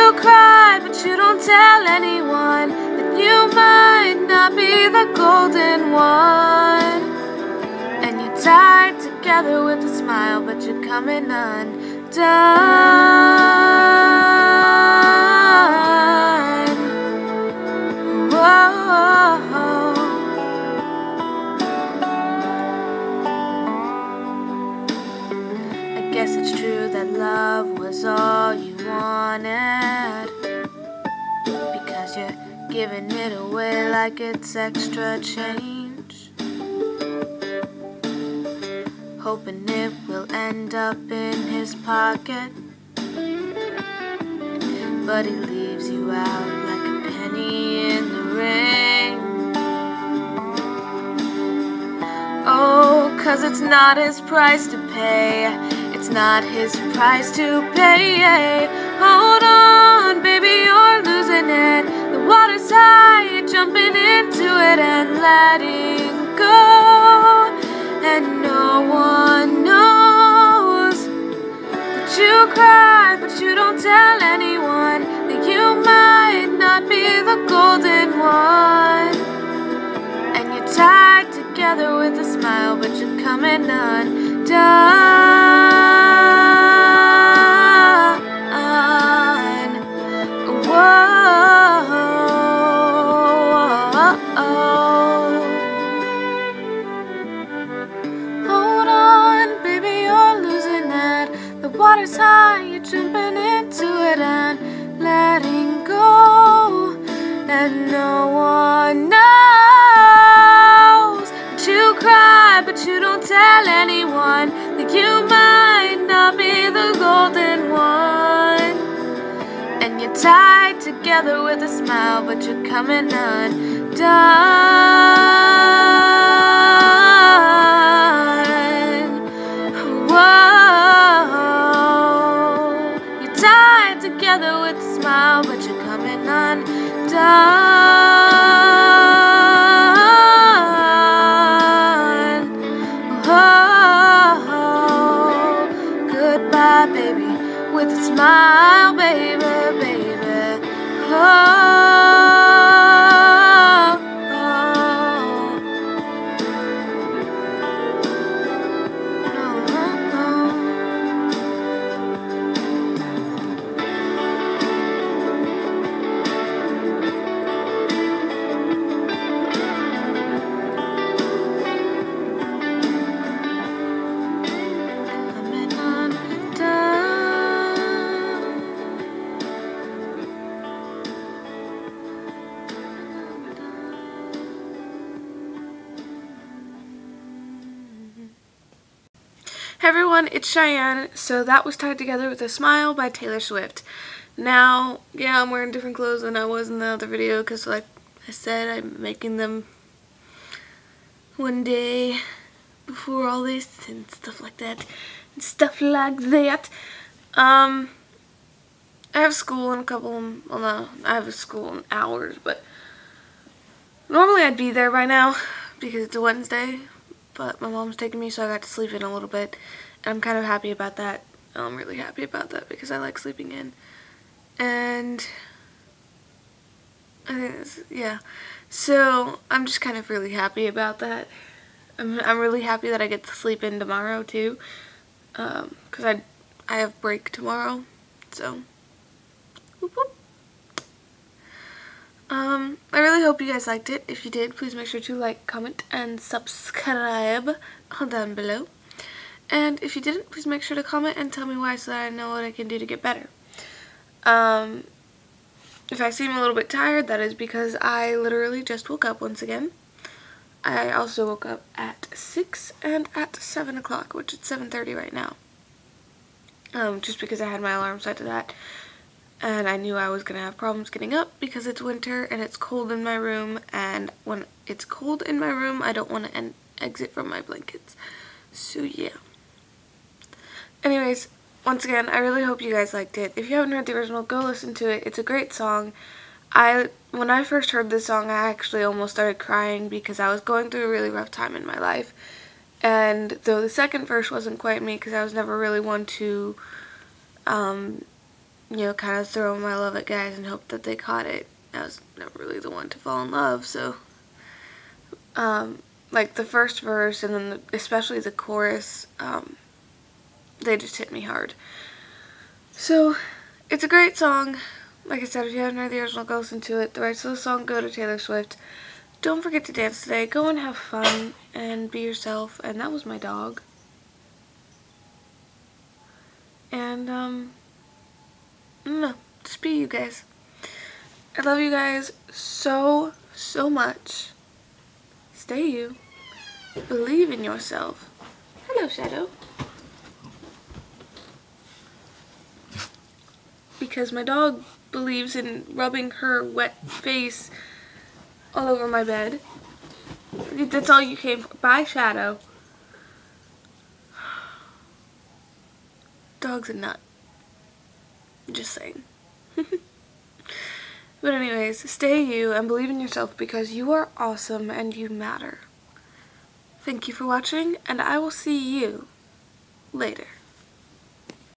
you cry, but you don't tell anyone that you might not be the golden one. And you're tied together with a smile, but you're coming undone. Whoa. I guess it's true that love was all you wanted, because you're giving it away like it's extra change, hoping it will end up in his pocket, but he leaves you out like a penny in the rain. Oh, 'cause it's not his price to pay, it's not his price to pay. Hold on, baby, you're losing it. The water's high, you're jumping into it and letting go. And no one knows that you cry, but you don't tell anyone that you might not be the golden one. And you're tied together with a smile, but you're coming undone. Hold on, baby, you're losing it. The water's high, you're jumping into it and letting go. And no one knows that you cry, but you don't tell anyone that you might not be the golden one. And you're tied together with a smile, but you're coming undone. Whoa. You're tied together with a smile, but you're coming undone. Whoa. Goodbye, baby, with a smile, baby, baby. Oh. Hey everyone, it's Cheyenne. So that was Tied Together with a Smile by Taylor Swift. Now, yeah, I'm wearing different clothes than I was in the other video because, like I said, I'm making them one day before all this and stuff like that. I have school in a couple, well no, I have school in hours, but normally I'd be there by now because it's a Wednesday. But my mom's taking me, so I got to sleep in a little bit. And I'm kind of happy about that. I'm really happy about that because I like sleeping in. And I think that's, yeah. So I'm just kind of really happy about that. I'm really happy that I get to sleep in tomorrow too. Because I have break tomorrow. So, whoop whoop. I really hope you guys liked it. If you did, please make sure to like, comment, and subscribe down below. And if you didn't, please make sure to comment and tell me why so that I know what I can do to get better. If I seem a little bit tired, that is because I literally just woke up once again. I also woke up at 6 and at 7 o'clock, which is 7:30 right now. Just because I had my alarm set to that. And I knew I was going to have problems getting up because it's winter and it's cold in my room. And when it's cold in my room, I don't want to exit from my blankets. So yeah. Anyways, once again, I really hope you guys liked it. If you haven't heard the original, go listen to it. It's a great song. When I first heard this song, I actually almost started crying because I was going through a really rough time in my life. And though the second verse wasn't quite me because I was never really one to you know, kind of throw my love at guys and hope that they caught it. I was never really the one to fall in love, so like the first verse and then especially the chorus, they just hit me hard. So it's a great song. Like I said, if you haven't heard the original, go listen to it. The rights to the song go to Taylor Swift. Don't forget to dance today. Go and have fun and be yourself. And that was my dog. And no, just be you guys. I love you guys so much. Stay you. Believe in yourself. Hello, Shadow. Because my dog believes in rubbing her wet face all over my bed. That's all you came for. Bye, Shadow. Dog's a nut. Just saying. But anyways, stay you and believe in yourself because you are awesome and you matter. Thank you for watching, and I will see you later.